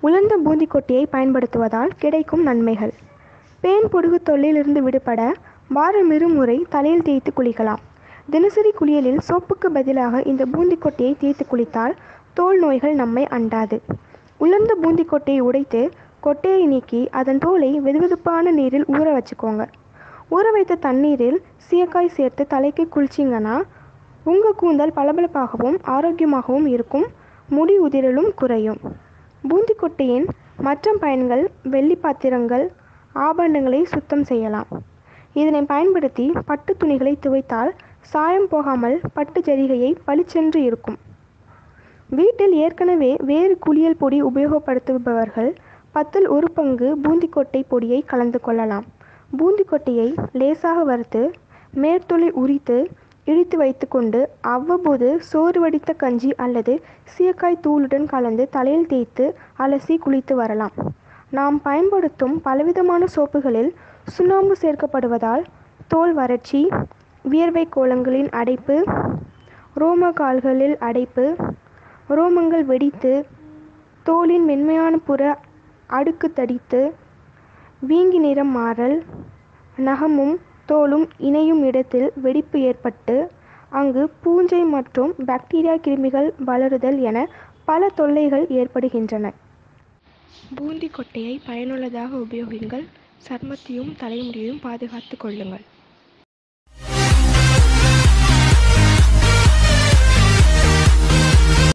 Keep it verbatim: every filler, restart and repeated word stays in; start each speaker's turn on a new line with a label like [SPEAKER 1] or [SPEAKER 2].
[SPEAKER 1] உலர்ந்த பூந்திக்கொட்டையை பயன்படுத்துவதால் கிடைக்கும் நன்மைகள். பேன் பொடுகு தொல்லையிலிருந்து விடுபட வாரம் இருமுறை தலையில் தேய்த்து குளிக்கலாம். தினசரி குளியலில் சோப்புக்கு பதிலாக இந்த பூந்திக்கொட்டையை தேய்த்து குளித்தால் தோல் நோய்கள் நம்மை அண்டாது. உலர்ந்த பூந்திக்கொட்டையை உடைத்து கொட்டையை நீக்கி அதன் தோலை வெதுவெதுப்பான நீரில் ஊற வச்சுக்கோங்க. ஊற வைத்த தண்ணீரில் சீயக்காய் சேர்த்து தலைக்கு குளிச்சிங்கன்னா உங்கள் கூந்தல் பளபளப்பாகவும் ஆரோக்கியமாகவும் இருக்கும். முடி உதிரலும் குறையும். பூந்திக்கொட்டையின் மற்ற பயன்கள்: வெள்ளி பாத்திரங்கள், ஆபரணங்களை சுத்தம் செய்யலாம். இதனை பயன்படுத்தி பட்டு துணிகளை துவைத்தால் சாயம் போகாமல் பட்டு ஜரிகையை பளிச்சென்று இருக்கும். வீட்டில் ஏற்கனவே வேறு குளியல் பொடி உபயோகப்படுத்துபவர்கள் பத்தில் ஒரு பங்கு பூந்திக்கொட்டை பொடியை கலந்து கொள்ளலாம். பூந்திக்கொட்டையை லேசாக வறுத்து மேற்தொலை உரித்து இடித்து வைத்துக்கொண்டு அவ்வப்போது சோறு வடித்த கஞ்சி அல்லது சீயக்காய் தூளுடன் கலந்து தலையில் தேய்த்து அலசி குளித்து வரலாம். நாம் பயன்படுத்தும் பலவிதமான சோப்புகளில் சுண்ணாம்பு சேர்க்கப்படுவதால் தோல் வறட்சி, வியர்வை கோலங்களின் அடைப்பு, ரோம கால்களில் அடைப்பு, ரோமங்கள் வெடித்து தோலின் மென்மையான புற அடுக்கு தடித்து வீங்கி நிறம் மாறல், நகமும் தோலும் இணையும் இடத்தில் வெடிப்பு ஏற்பட்டு அங்கு பூஞ்சை மற்றும் பாக்டீரியா கிருமிகள் வளருதல் என பல தொல்லைகள் ஏற்படுகின்றன. பூந்திக்கொட்டையை பயனுள்ளதாக உபயோகியுங்கள். சருமத்தையும் தலைமுடியையும் பாதுகாத்துக் கொள்ளுங்கள்.